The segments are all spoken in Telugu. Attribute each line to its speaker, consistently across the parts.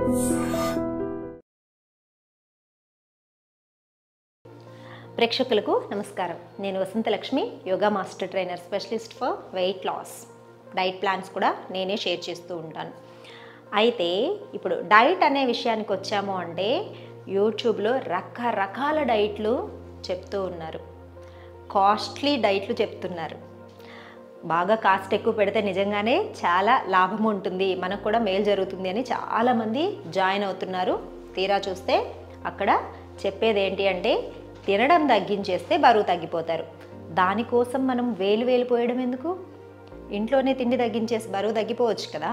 Speaker 1: ప్రేక్షకులకు నమస్కారం. నేను Vasantalakshmi, yoga master trainer, specialist for weight loss. Diet plans కూడా నేనే షేర్ చేస్తూ ఉంటాను. అయితే ఇప్పుడు డైట్ అనే విషయానికి వచ్చాము అంటే యూట్యూబ్లో రకరకాల డైట్లు చెప్తూ ఉన్నారు, కాస్ట్లీ డైట్లు చెప్తున్నారు. బాగా కాస్ట్ ఎక్కువ పెడితే నిజంగానే చాలా లాభం ఉంటుంది, మనకు కూడా మేలు జరుగుతుంది అని చాలామంది జాయిన్ అవుతున్నారు. తీరా చూస్తే అక్కడ చెప్పేది ఏంటి అంటే తినడం తగ్గించేస్తే బరువు తగ్గిపోతారు. దానికోసం మనం వేలు పోయడం ఎందుకు? ఇంట్లోనే తిండి తగ్గించేసి బరువు తగ్గిపోవచ్చు కదా.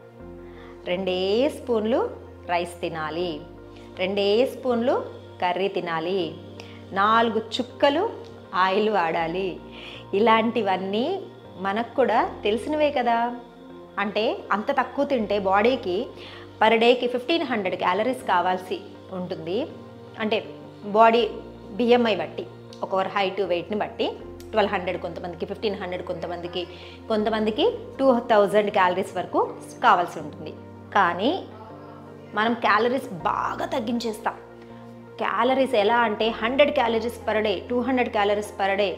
Speaker 1: 2 స్పూన్లు రైస్ తినాలి, 2 స్పూన్లు కర్రీ తినాలి, 4 చుక్కలు ఆయిల్ వాడాలి. ఇలాంటివన్నీ మనకు కూడా తెలిసినవే కదా. అంటే అంత తక్కువ తింటే బాడీకి పర్ డేకి 1500 క్యాలరీస్ కావాల్సి ఉంటుంది. అంటే బాడీ బిఎంఐ బట్టి, ఒకరి హైట్ వెయిట్ని బట్టి 1200, కొంతమందికి 1500, కొంతమందికి 2000 క్యాలరీస్ వరకు కావాల్సి ఉంటుంది. కానీ మనం క్యాలరీస్ బాగా తగ్గించేస్తాం. క్యాలరీస్ ఎలా అంటే 100 calories per day, 200 calories per day,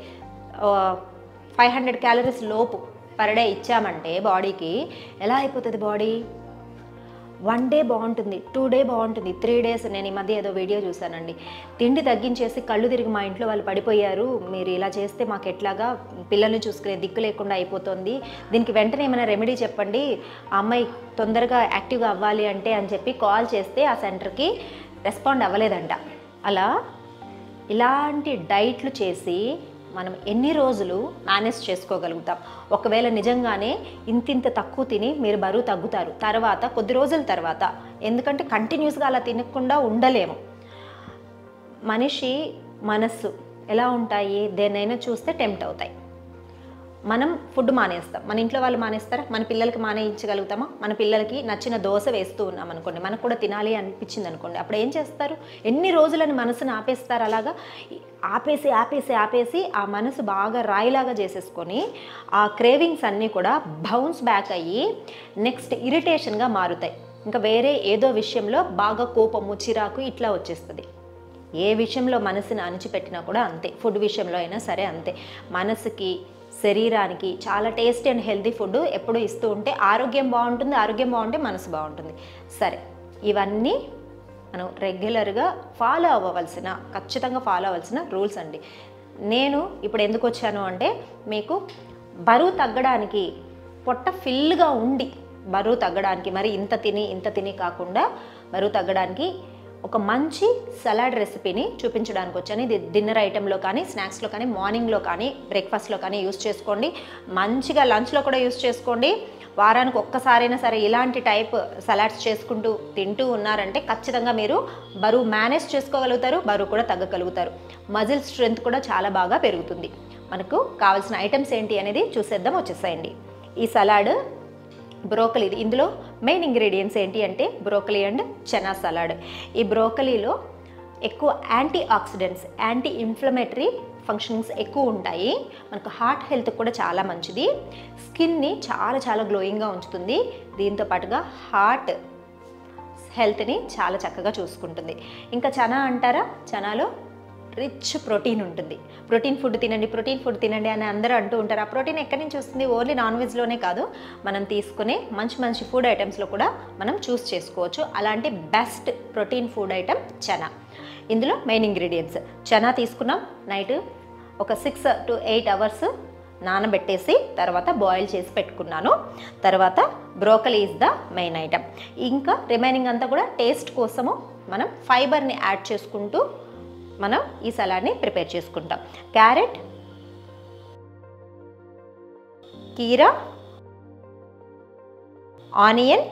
Speaker 1: 500 calories లోపు పర్ డే ఇచ్చామంటే బాడీకి ఎలా అయిపోతుంది? బాడీ 1 డే బాగుంటుంది, 2 డే బాగుంటుంది, 3 డేస్. నేను ఈ మధ్య ఏదో వీడియో చూశానండి, తిండి తగ్గించేసి కళ్ళు తిరిగి మా ఇంట్లో వాళ్ళు పడిపోయారు, మీరు ఇలా చేస్తే మాకు ఎట్లాగా, పిల్లల్ని చూసుకునే దిక్కు లేకుండా అయిపోతుంది, దీనికి వెంటనే ఏమైనా రెమెడీ చెప్పండి, ఆ అమ్మాయి తొందరగా యాక్టివ్గా అవ్వాలి అంటే అని చెప్పి కాల్ చేస్తే ఆ సెంటర్కి రెస్పాండ్ అవ్వలేదంట. అలా ఇలాంటి డైట్లు చేసి మనం ఎన్ని రోజులు మేనేజ్ చేసుకోగలుగుతాం? ఒకవేళ నిజంగానే ఇంతింత తక్కువ తిని మీరు బరువు తగ్గుతారు, తర్వాత కొద్ది రోజుల తర్వాత, ఎందుకంటే కంటిన్యూస్గా అలా తినకుండా ఉండలేము. మనిషి మనస్సు ఎలా ఉంటాయి? దేన్నైనా చూస్తే టెంప్ట్ అవుతాయి. మనం ఫుడ్ మానేస్తాం, మన ఇంట్లో వాళ్ళు మానేస్తారా? మన పిల్లలకి మానేయించగలుగుతామా? మన పిల్లలకి నచ్చిన దోశ వేస్తూ ఉన్నాం అనుకోండి, మనకు కూడా తినాలి అనిపించింది అనుకోండి, అప్పుడు ఏం చేస్తారు? ఎన్ని రోజులని మనసుని ఆపేస్తారు? అలాగా ఆపేసి ఆ మనసు బాగా రాయిలాగా చేసేసుకొని ఆ క్రేవింగ్స్ అన్నీ కూడా బౌన్స్ బ్యాక్ అయ్యి నెక్స్ట్ ఇరిటేషన్గా మారుతాయి. ఇంకా వేరే ఏదో విషయంలో బాగా కోపము, చిరాకు ఇట్లా వచ్చేస్తుంది. ఏ విషయంలో మనసుని అణిచిపెట్టినా కూడా అంతే, ఫుడ్ విషయంలో అయినా సరే అంతే. మనసుకి, శరీరానికి చాలా టేస్టీ అండ్ హెల్తీ ఫుడ్ ఎప్పుడు ఇస్తూ ఉంటే ఆరోగ్యం బాగుంటుంది, ఆరోగ్యం బాగుంటే మనసు బాగుంటుంది. సరే, ఇవన్నీ మనం రెగ్యులర్గా ఖచ్చితంగా ఫాలో అవ్వాల్సిన రూల్స్ అండి. నేను ఇప్పుడు ఎందుకు వచ్చాను అంటే మీకు బరువు తగ్గడానికి, పొట్ట ఫిల్గా ఉండి బరువు తగ్గడానికి, మరి ఇంత తిని కాకుండా బరువు తగ్గడానికి ఒక మంచి సలాడ్ రెసిపీని చూపించడానికి వచ్చాను. ఇది డిన్నర్ ఐటెంలో కానీ, స్నాక్స్లో కానీ, మార్నింగ్లో కానీ, బ్రేక్ఫాస్ట్లో కానీ యూస్ చేసుకోండి. మంచిగా లంచ్లో కూడా యూస్ చేసుకోండి. వారానికి ఒక్కసారైనా సరే ఇలాంటి టైప్ సలాడ్స్ చేసుకుంటూ తింటూ ఉన్నారంటే ఖచ్చితంగా మీరు బరువు మేనేజ్ చేసుకోగలుగుతారు, బరువు కూడా తగ్గగలుగుతారు. మజిల్ స్ట్రెంగ్త్ కూడా చాలా బాగా పెరుగుతుంది. మనకు కావాల్సిన ఐటమ్స్ ఏంటి అనేది చూసేద్దాం, వచ్చేసేయండి. ఈ సలాడ్ బ్రోకలీ, ఇందులో మెయిన్ ఇంగ్రీడియంట్స్ ఏంటి అంటే బ్రోకలీ అండ్ చనా సలాడ్. ఈ బ్రోకలీలో ఎక్కువ antioxidants, anti inflammatory functions ఎక్కువ ఉంటాయి. మనకు హార్ట్ హెల్త్ కూడా చాలా మంచిది, స్కిన్ని చాలా గ్లోయింగ్గా ఉంచుతుంది. దీంతో పాటుగా హార్ట్ హెల్త్ని చాలా చక్కగా చూసుకుంటుంది. ఇంకా చనా అంటారా, చనాలో రిచ్ ప్రోటీన్ ఉంటుంది. ప్రోటీన్ ఫుడ్ తినండి అని అందరూ అంటూ ఉంటారు. ఆ ప్రోటీన్ ఎక్కడి నుంచి వస్తుంది? ఓన్లీ నాన్ వెజ్లోనే కాదు, మనం తీసుకునే మంచి ఫుడ్ ఐటమ్స్లో కూడా మనం చూస్ చేసుకోవచ్చు. అలాంటి best protein food item chana. ఇందులో మెయిన్ ఇంగ్రీడియంట్స్ చనా తీసుకున్నాం, నైట్ ఒక 6 to 8 అవర్స్ నానబెట్టేసి తర్వాత బాయిల్ చేసి పెట్టుకున్నాను. తర్వాత broccoli is the main item. ఇంకా రిమైనింగ్ అంతా కూడా టేస్ట్ కోసము మనం ఫైబర్ని యాడ్ చేసుకుంటూ మనం ఈ సలాడ్ని ప్రిపేర్ చేసుకుంటాం. క్యారెట్, కీరా, ఆనియన్.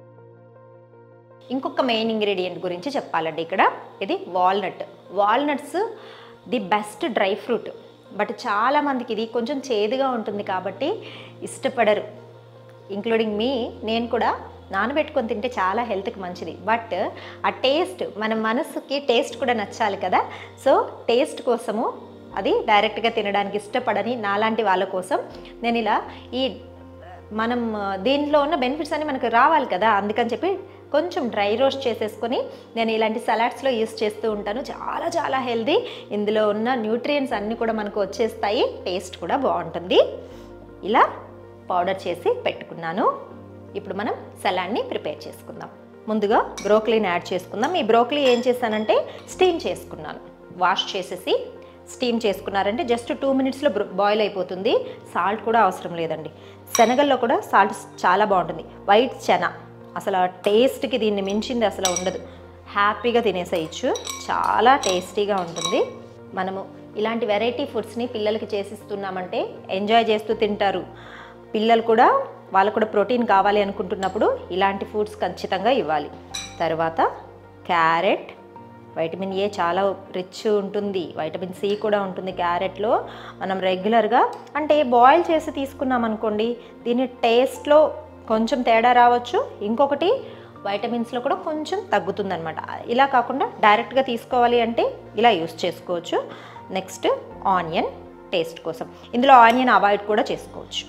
Speaker 1: ఇంకొక మెయిన్ ఇంగ్రీడియంట్ గురించి చెప్పాలండి ఇక్కడ, ఇది walnuts the best dry fruit. But చాలామందికి ఇది కొంచెం చేదుగా ఉంటుంది కాబట్టి ఇష్టపడరు, ఇంక్లూడింగ్ మీ. నేను కూడా నానబెట్టుకొని తింటే చాలా హెల్త్కి మంచిది. బట్ ఆ టేస్ట్, మన మనసుకి టేస్ట్ కూడా నచ్చాలి కదా. సో టేస్ట్ కోసము అది డైరెక్ట్గా తినడానికి ఇష్టపడని నాలాంటి వాళ్ళ కోసం నేను ఇలా ఈ మనం దీంట్లో ఉన్న బెనిఫిట్స్ అన్ని మనకు రావాలి కదా, అందుకని చెప్పి కొంచెం డ్రై రోస్ట్ చేసేసుకొని నేను ఇలాంటి సలాడ్స్లో యూస్ చేస్తూ ఉంటాను. చాలా చాలా హెల్దీ, ఇందులో ఉన్న న్యూట్రియంట్స్ అన్నీ కూడా మనకు వచ్చేస్తాయి, టేస్ట్ కూడా బాగుంటుంది. ఇలా పౌడర్ చేసి పెట్టుకున్నాను. ఇప్పుడు మనం సలాడ్ని ప్రిపేర్ చేసుకుందాం. ముందుగా బ్రోకలీని యాడ్ చేసుకుందాం. ఈ బ్రోకలీ ఏం చేశానంటే స్టీమ్ చేసుకున్నాను. వాష్ చేసేసి స్టీమ్ చేసుకున్నారంటే జస్ట్ 2 మినిట్స్లో బాయిల్ అయిపోతుంది. సాల్ట్ కూడా అవసరం లేదండి. శనగల్లో కూడా సాల్ట్ చాలా బాగుంటుంది. వైట్ చెన అసలు టేస్ట్కి దీన్ని మించింది అసలు ఉండదు. హ్యాపీగా తినేసేయచ్చు, చాలా టేస్టీగా ఉంటుంది. మనము ఇలాంటి వెరైటీ ఫుడ్స్ని పిల్లలకి చేసిస్తున్నామంటే ఎంజాయ్ చేస్తూ తింటారు. పిల్లలు కూడా వాళ్ళకు కూడా ప్రోటీన్ కావాలి అనుకుంటున్నప్పుడు ఇలాంటి ఫుడ్స్ ఖచ్చితంగా ఇవ్వాలి. తర్వాత క్యారెట్, వైటమిన్ ఏ చాలా రిచ్ ఉంటుంది, వైటమిన్ సి కూడా ఉంటుంది క్యారెట్లో. మనం రెగ్యులర్గా అంటే బాయిల్ చేసి తీసుకున్నాం అనుకోండి, దీని టేస్ట్లో కొంచెం తేడా రావచ్చు. ఇంకొకటి వైటమిన్స్లో కూడా కొంచెం తగ్గుతుందన్నమాట. ఇలా కాకుండా డైరెక్ట్గా తీసుకోవాలి అంటే ఇలా యూస్ చేసుకోవచ్చు. నెక్స్ట్ ఆనియన్ టేస్ట్ కోసం, ఇందులో ఆనియన్ అవాయిడ్ కూడా చేసుకోవచ్చు.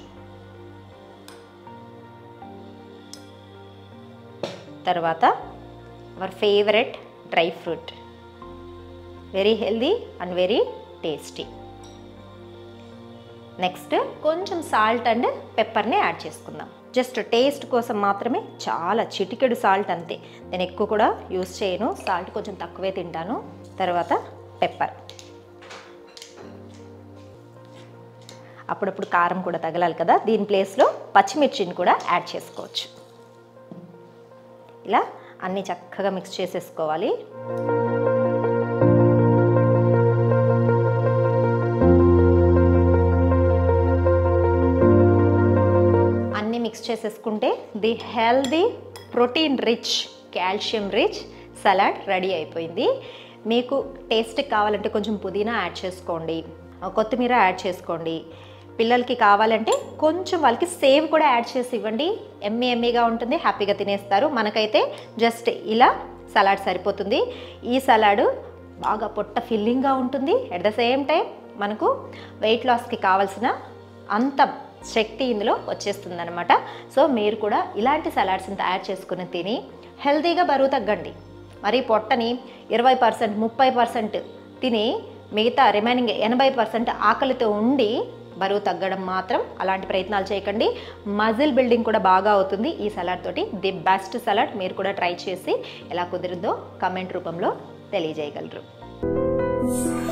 Speaker 1: తర్వాత our favourite dry fruit, very healthy and very tasty. Next కొంచెం సాల్ట్ అండ్ పెప్పర్ని యాడ్ చేసుకుందాం. జస్ట్ టేస్ట్ కోసం మాత్రమే, చాలా చిటికెడు సాల్ట్ అంతే. నేను ఎక్కువ కూడా యూస్ చేయను, సాల్ట్ కొంచెం తక్కువే తింటాను. తర్వాత పెప్పర్, అప్పుడప్పుడు కారం కూడా తగలాలి కదా, దీని ప్లేస్లో పచ్చిమిర్చిని కూడా యాడ్ చేసుకోవచ్చు. ఇలా అన్నీ చక్కగా మిక్స్ చేసేసుకోవాలి. అన్నీ మిక్స్ చేసేసుకుంటే the healthy, protein rich, calcium rich salad ready అయిపోయింది. మీకు టేస్ట్కి కావాలంటే కొంచెం పుదీనా యాడ్ చేసుకోండి, కొత్తిమీర యాడ్ చేసుకోండి. పిల్లలకి కావాలంటే కొంచెం వాళ్ళకి సేవ్ కూడా యాడ్ చేసి ఇవ్వండి, ఎమ్మీగా ఉంటుంది, హ్యాపీగా తినేస్తారు. మనకైతే జస్ట్ ఇలా సలాడ్ సరిపోతుంది. ఈ సలాడ్ బాగా పొట్ట ఫిల్లింగ్గా ఉంటుంది, అట్ ద సేమ్ టైం మనకు వెయిట్ లాస్కి కావాల్సిన అంత శక్తి ఇందులో వచ్చేస్తుంది అనమాట. సో మీరు కూడా ఇలాంటి సలాడ్స్ని తయారు చేసుకుని తిని హెల్తీగా బరువు తగ్గండి. మరి పొట్టని 20%, 30% తిని మిగతా రిమైనింగ్ 80% ఆకలితో ఉండి బరువు తగ్గడం మాత్రం అలాంటి ప్రయత్నాలు చేయకండి. మజిల్ బిల్డింగ్ కూడా బాగా అవుతుంది ఈ సలాడ్ తోటి. The best salad. మీరు కూడా ట్రై చేసి ఎలా కుదిరిందో కమెంట్ రూపంలో తెలియజేయగలరు.